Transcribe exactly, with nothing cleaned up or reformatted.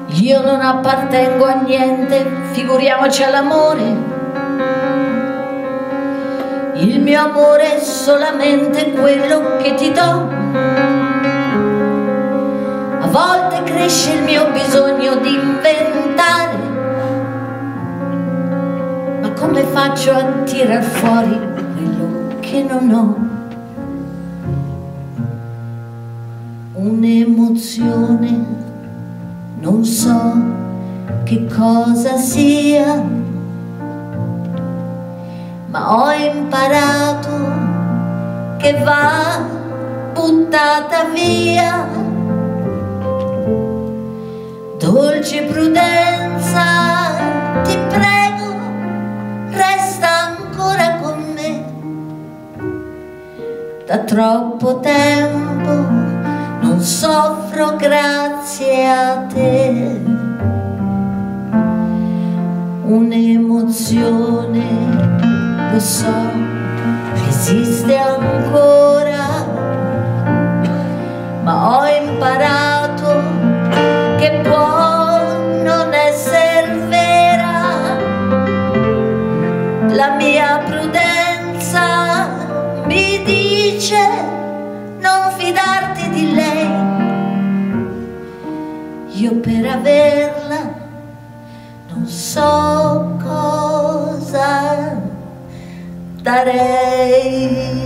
Io non appartengo a niente, figuriamoci all'amore. Il mio amore è solamente quello che ti do. A volte cresce il mio bisogno di inventare, ma come faccio a tirar fuori quello che non ho? Un'emozione, non so che cosa sia, ma ho imparato che va buttata via. Dolce prudenza, ti prego, resta ancora con me. Da troppo tempo non soffro grazie a te. Un'emozione, lo so, esiste ancora, ma ho imparato che può non essere vera. La mia prudenza mi dice non fidarti di lei. Io per averla non so cosa darei.